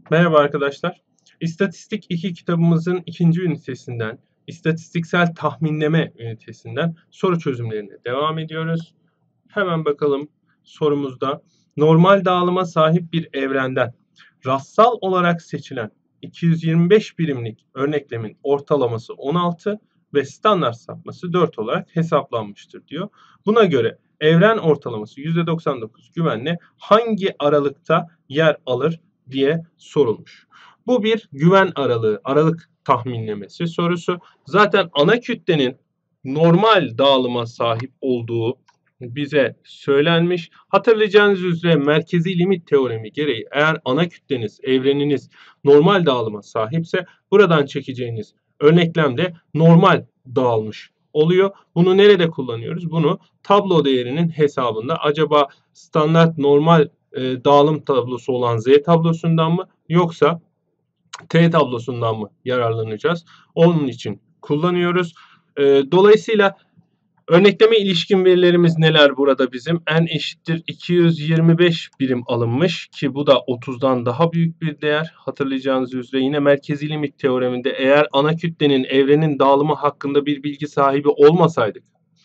Merhaba arkadaşlar. İstatistik 2 kitabımızın ikinci ünitesinden, istatistiksel tahminleme ünitesinden soru çözümlerine devam ediyoruz. Hemen bakalım sorumuzda. Normal dağılıma sahip bir evrenden rastsal olarak seçilen 225 birimlik örneklemin ortalaması 16 ve standart sapması 4 olarak hesaplanmıştır diyor. Buna göre evren ortalaması %99 güvenle hangi aralıkta yer alır diye sorulmuş. Bu bir güven aralığı, aralık tahminlemesi sorusu. Zaten ana kütlenin normal dağılıma sahip olduğu bize söylenmiş. Hatırlayacağınız üzere merkezi limit teoremi gereği eğer ana kütleniz, evreniniz normal dağılıma sahipse buradan çekeceğiniz örneklem de normal dağılmış oluyor. Bunu nerede kullanıyoruz? Bunu tablo değerinin hesabında. Acaba standart normal dağılım tablosu olan Z tablosundan mı yoksa T tablosundan mı yararlanacağız? Onun için kullanıyoruz. Dolayısıyla örnekleme ilişkin verilerimiz neler burada bizim? N eşittir 225 birim alınmış ki bu da 30'dan daha büyük bir değer. Hatırlayacağınız üzere yine merkezi limit teoreminde eğer ana kütlenin evrenin dağılımı hakkında bir bilgi sahibi olmasaydık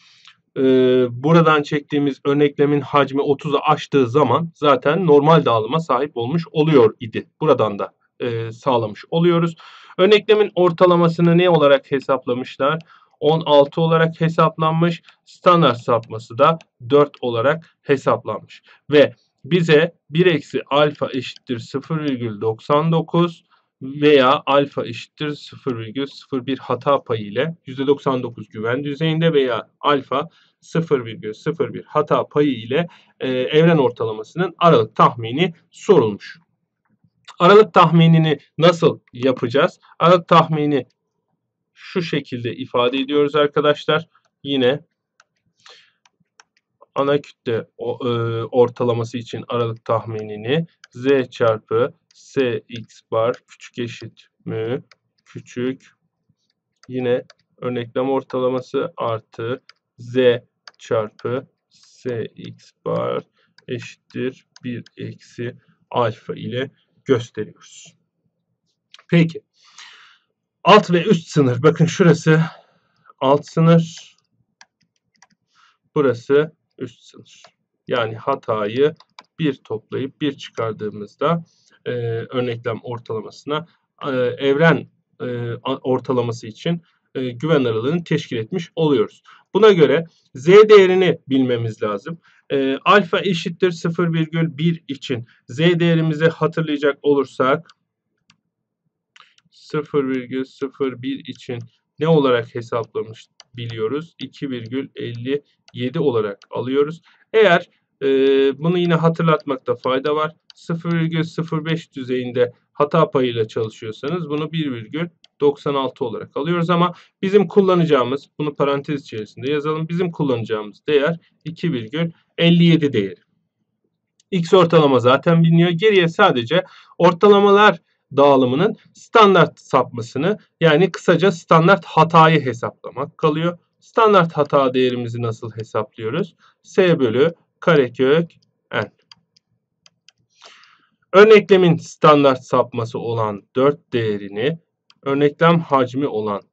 buradan çektiğimiz örneklemin hacmi 30'u aştığı zaman zaten normal dağılıma sahip olmuş oluyor idi. Buradan da sağlamış oluyoruz. Örneklemin ortalamasını ne olarak hesaplamışlar? 16 olarak hesaplanmış. Standart sapması da 4 olarak hesaplanmış. Ve bize 1 eksi alfa eşittir 0,99 veya alfa eşittir 0,01 hata payı ile %99 güven düzeyinde veya alfa 0,01 hata payı ile evren ortalamasının aralık tahmini sorulmuş. Aralık tahminini nasıl yapacağız? Aralık tahmini şu şekilde ifade ediyoruz arkadaşlar. Yine ana kütle ortalaması için aralık tahminini z çarpı sx bar küçük eşit mü küçük yine örneklem ortalaması artı z çarpı sx bar eşittir 1 eksi alfa ile gösteriyoruz. Peki. Alt ve üst sınır. Bakın şurası alt sınır. Burası üst sınır. Yani hatayı bir toplayıp bir çıkardığımızda örneklem ortalamasına evren ortalaması için güven aralığını teşkil etmiş oluyoruz. Buna göre z değerini bilmemiz lazım. Alfa eşittir 0,1 için z değerimizi hatırlayacak olursak 0,01 için ne olarak hesaplamış biliyoruz? 2,57 olarak alıyoruz. Eğer bunu yine hatırlatmakta fayda var. 0,05 düzeyinde hata payıyla çalışıyorsanız bunu 1,96 olarak alıyoruz ama bizim kullanacağımız, bunu parantez içerisinde yazalım. Bizim kullanacağımız değer 2,57 değeri. X ortalama zaten biliniyor. Geriye sadece ortalamalar dağılımının standart sapmasını yani kısaca standart hatayı hesaplamak kalıyor. Standart hata değerimizi nasıl hesaplıyoruz? S bölü karekök n. Örneklemin standart sapması olan 4 değerini örneklem hacmi olan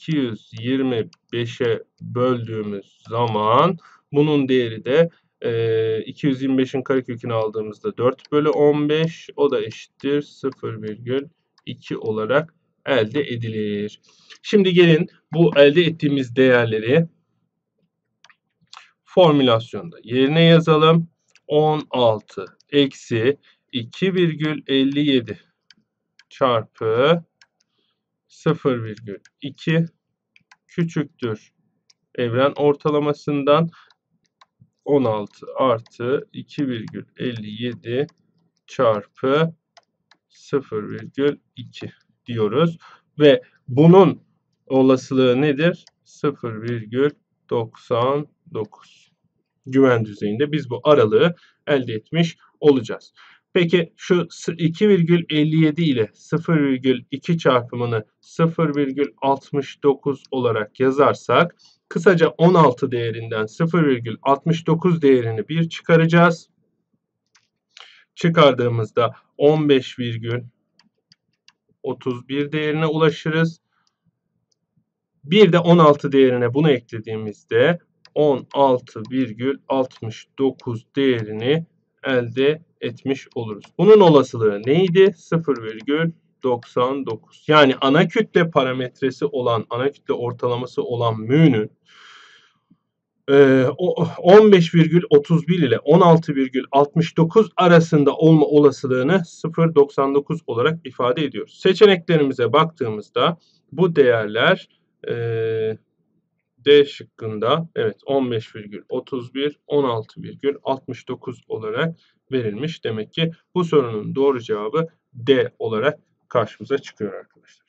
225'e böldüğümüz zaman bunun değeri de 225'in karekökünü aldığımızda 4 bölü 15 o da eşittir 0,2 olarak elde edilir. Şimdi gelin bu elde ettiğimiz değerleri formülasyonda yerine yazalım. 16 eksi 2,57 çarpı 0,2 küçüktür evren ortalamasından 16 artı 2,57 çarpı 0,2 diyoruz. Ve bunun olasılığı nedir? 0,99 güven düzeyinde biz bu aralığı elde etmiş olacağız. Peki şu 2,57 ile 0,2 çarpımını 0,69 olarak yazarsak kısaca 16 değerinden 0,69 değerini bir çıkaracağız. Çıkardığımızda 15,69 31 değerine ulaşırız. Bir de 16 değerine bunu eklediğimizde 16,69 değerini elde etmiş oluruz. Bunun olasılığı neydi? 0,99. Yani ana kütle parametresi olan, ana kütle ortalaması olan mü'nün 15,31 ile 16,69 arasında olma olasılığını 0,99 olarak ifade ediyoruz. Seçeneklerimize baktığımızda bu değerler D şıkkında evet 15,31, 16,69 olarak verilmiş. Demek ki bu sorunun doğru cevabı D olarak karşımıza çıkıyor arkadaşlar.